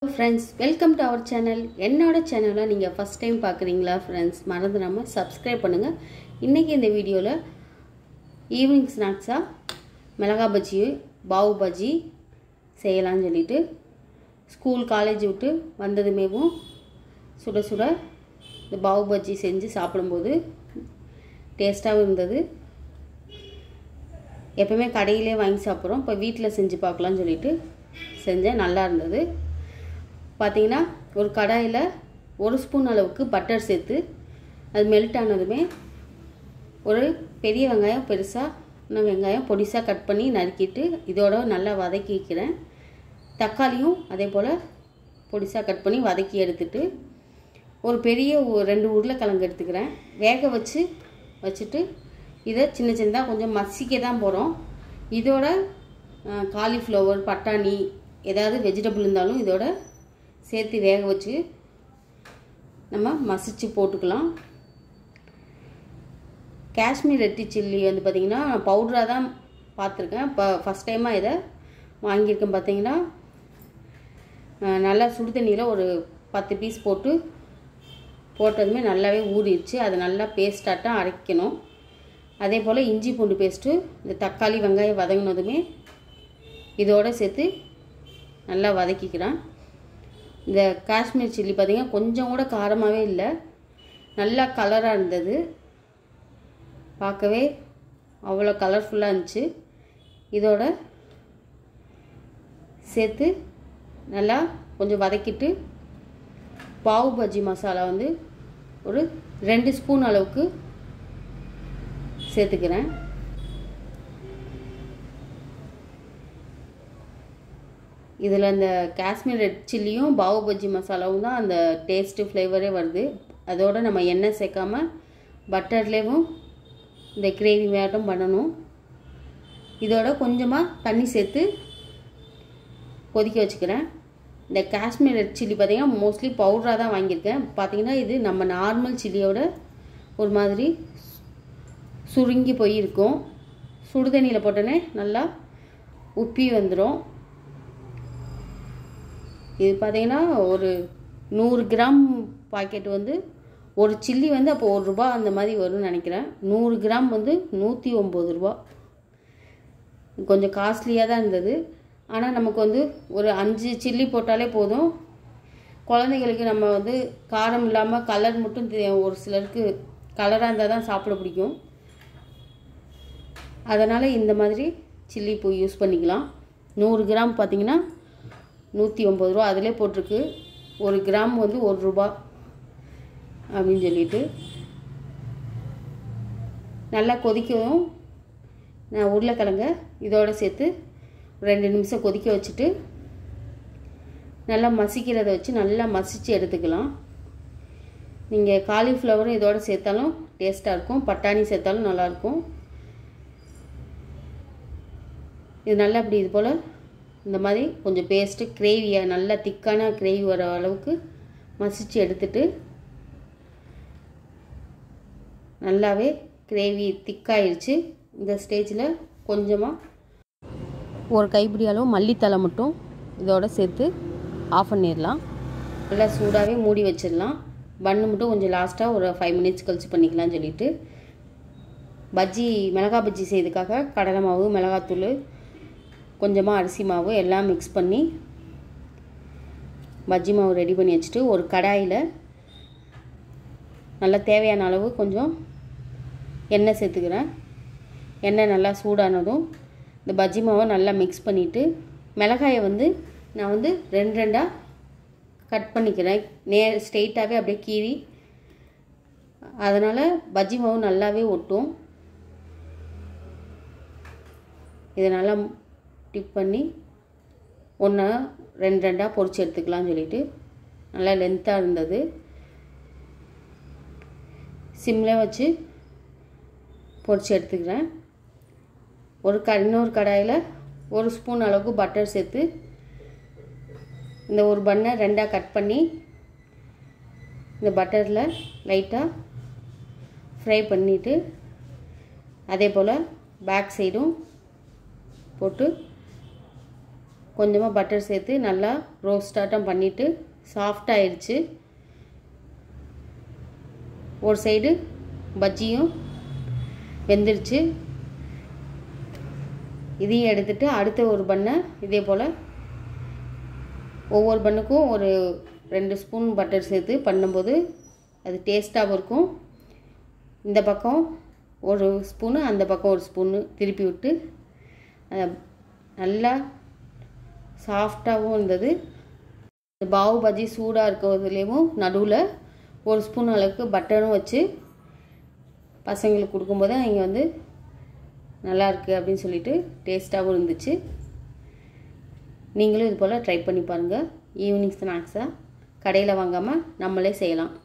Friends, welcome to our channel. என்னோட சேனலை நீங்க first time பார்க்கறீங்களா friends? மறந்துடாம subscribe பண்ணுங்க. இன்னைக்கு இந்த வீடியோல ஈவினிங் ஸ்நாக்ஸா மிளகா பஜ்ஜி, பாவு பஜ்ஜி செய்யலாம்னு சொல்லிட்டு ஸ்கூல் காலேஜ் விட்டு வந்ததுமேவும் சுட சுட இந்த பாவு பஜ்ஜி செஞ்சு சாப்பிடும்போது டேஸ்டாவும் இருந்தது. எப்பவுமே கடையிலே வாங்கி சாப்பிடுறோம். இப்போ வீட்ல செஞ்சு பார்க்கலாம்னு சொல்லிட்டு செஞ்சேன். நல்லா இருந்தது. பாத்தீங்கன்னா ஒரு கடாயில 1 ஸ்பூன் அளவுக்கு பட்டர் சேர்த்து அது மெல்ட் ஆனதுமே ஒரு பெரிய வெங்காயம் பெருசா வெங்காயம் பொடிசா கட் பண்ணி நறுக்கிட்டு இதோட நல்லா வதக்கிக்கிறேன். தக்காளியும் அதே போல பொடிசா கட் பண்ணி வதக்கி எடுத்துட்டு ஒரு பெரிய 2 உருளைக்கிழங்கு எடுத்துக்கிறேன். வேக வச்சிட்டு இத சின்ன சின்னதா கொஞ்சம் மசிக்க தான் போறோம். இதோட காலிஃப்ளவர், பட்டாணி ஏதாவது வெஜிடபிள் இருந்தாலும் இதோட சேர்த்து வேக வச்சு நம்ம மசிச்சு போட்டுக்கலாம். காஷ்மீர் ரெட்டி சில்லி வந்து பாத்தீங்கன்னா பவுடரா தான் பாத்துர்க்கேன். ஃபர்ஸ்ட் டைமா இத வாங்கியிருக்கேன். பாத்தீங்கன்னா நல்லா சுடு தண்ணியில ஒரு 10 பீஸ் போட்டதுமே நல்லாவே ஊறிடுச்சு. அது நல்லா பேஸ்டாட்டா அரைக்கணும். அதே போல இஞ்சி பூண்டு பேஸ்ட், இந்த தக்காளி வெங்காயம் வதங்கினதுமே இதோட சேர்த்து நல்லா வதக்கிக்கிறேன். இந்த காஷ்மீர் சில்லி பாத்தீங்கன்னா கொஞ்சம் கூட காரமாவே இல்ல. நல்லா கலரா இருந்தது. பார்க்கவே அவ்வளவு கலர்ஃபுல்லா இருந்துச்சு. இதோட சேர்த்து நல்லா கொஞ்சம் வதக்கிட்டு பாவு பஜ்ஜி மசாலா வந்து ஒரு 2 ஸ்பூன் அளவுக்கு சேர்த்துக்கிறேன். இதுல அந்த காஷ்மீர் ரெட் சில்லியும் பாவு பஜ்ஜி மசாலாவும் தான் அந்த டேஸ்ட் ஃப்ளேவரே வருது. அதோட நம்ம எண்ணெய் சேர்க்காம பட்டர்லயும் இந்த கிரேவி மேட்டும் பண்ணனும். இதோட கொஞ்சமா தண்ணி சேர்த்து கொதிக்க வச்சுக்கிறேன். இந்த காஷ்மீர் ரெட் சில்லி பாத்தீங்கன்னா மோஸ்ட்லி பவுடரா தான் வாங்கியிருக்கேன். பாத்தீங்கன்னா இது நம்ம நார்மல் சில்லியோட ஒரு மாதிரி சுருங்கி போய் இருக்கும். சுடு தண்ணியில போட்டனே நல்லா உப்பி வந்துரும். இது பாத்தீங்கன்னா ஒரு 100 கிராம் பாக்கெட் வந்து ஒரு சில்லி வந்து அப்போ ₹1 அந்த மாதிரி வரும்னு நினைக்கிறேன். 100 கிராம் வந்து ₹109. கொஞ்சம் காஸ்ட்லியா தான் இருந்தது. ஆனா நமக்கு வந்து ஒரு 5 சில்லி போட்டாலே போதும். குழந்தைகளுக்கு நம்ம வந்து காரம் இல்லாம கலர் மட்டும் ஒரு சிலருக்கு கலரா இருந்தா தான் சாப்பிட பிடிக்கும். அதனால இந்த மாதிரி சில்லி போய் யூஸ் பண்ணிக்கலாம். 100 கிராம் பாத்தீங்கன்னா ₹109 அதிலே போட்டுருக்கு. 1 கிராம் வந்து ₹1 அப்படின்னு சொல்லிட்டு நல்லா கொதிக்கவும் நான் உருளைக்கிழங்க இதோட சேர்த்து 2 நிமிஷம் கொதிக்க வச்சுட்டு நல்லா மசிக்கிறத வச்சு நல்லா மசிச்சு எடுத்துக்கலாம். நீங்க காலிஃப்ளவரும் இதோட சேர்த்தாலும் டேஸ்டா இருக்கும். பட்டாணி சேர்த்தாலும் நல்லா இருக்கும். இது நல்லா அப்படி இது போல இந்த மாதிரி கொஞ்சம் பேஸ்ட் கிரேவியா நல்லா திக்கான கிரேவி வர அளவுக்கு மசிச்சு எடுத்துட்டு நல்லாவே கிரேவி திக்காயிருச்சு. இந்த ஸ்டேஜ்ல கொஞ்சமா ஒரு கைப்பிடி அளவு மல்லித்தலை மட்டும் இதோட சேர்த்து ஆஃப் பண்ணிடலாம். நல்லா சூடாவே மூடி வச்சிடலாம். பன்னு மட்டும் கொஞ்சம் லாஸ்டா ஒரு 5 மினிட்ஸ் கழிச்சு பண்ணிக்கலாம்னு சொல்லிட்டு பஜ்ஜி மிளகா பஜ்ஜி செய்யறதுக்காக கடலை மாவு, மிளகாத்தூள், கொஞ்சமா அரிசி மாவு எல்லாம் மிக்ஸ் பண்ணி பஜ்ஜி மாவு ரெடி பண்ணி வச்சிட்டு ஒரு கடாயில நல்ல தேவையான அளவு கொஞ்சம் எண்ணெய் சேர்த்துக்கிறேன். எண்ணெய் நல்லா சூடானதும் இந்த பஜ்ஜி மாவை நல்லா மிக்ஸ் பண்ணிட்டு மிளகாயை வந்து நான் வந்து 2 கட் பண்ணிக்கிறேன். ஸ்ட்ரைட்டாவே அப்படியே கீறி. அதனால பஜ்ஜி மாவு நல்லாவே ஒட்டும். இத நல்லா டிப் பண்ணி 2 பொரிச்சு எடுத்துக்கலாம்னு சொல்லிட்டு நல்லா லென்த்தா இருந்தது. சிம்ல வச்சு பொரிச்சு எடுத்துக்கிறேன். இன்னொரு கடாயில 1 ஸ்பூன் அளவுக்கு பட்டர் சேர்த்து இந்த ஒரு பன்னை 2 கட் பண்ணி இந்த பட்டர்ல லைட்டா ஃப்ரை பண்ணிட்டு அதே போல பேக் சைடும் போட்டு கொஞ்சமாக பட்டர் சேர்த்து நல்லா ரோஸ்டாட்டம் பண்ணிவிட்டு சாஃப்டாகிடுச்சு. ஒரு சைடு பஜ்ஜியும் வெந்துருச்சு. இதையும் எடுத்துகிட்டு அடுத்த ஒரு பண்ணை இதே போல் ஒவ்வொரு பண்ணுக்கும் ஒரு 2 ஸ்பூன் பட்டர் சேர்த்து பண்ணும்போது அது டேஸ்ட்டாகவும் இருக்கும். இந்த பக்கம் ஒரு ஸ்பூனு, அந்த பக்கம் ஒரு ஸ்பூனு திருப்பி விட்டு நல்லா சாஃப்டாகவும் இருந்தது. பாவு பஜ்ஜி சூடாக இருக்கிறதுலேயும் நடுவில் ஒரு ஸ்பூன் அளவுக்கு பட்டரும் வச்சு பசங்களுக்கு கொடுக்கும்போது இங்கே வந்து நல்லாயிருக்கு அப்படின்னு சொல்லிட்டு டேஸ்ட்டாகவும் இருந்துச்சு. நீங்களும் இது போல் ட்ரை பண்ணி பாருங்கள். ஈவினிங் ஸ்நாக்ஸாக கடையில் வாங்காமல் நம்மளே செய்யலாம்.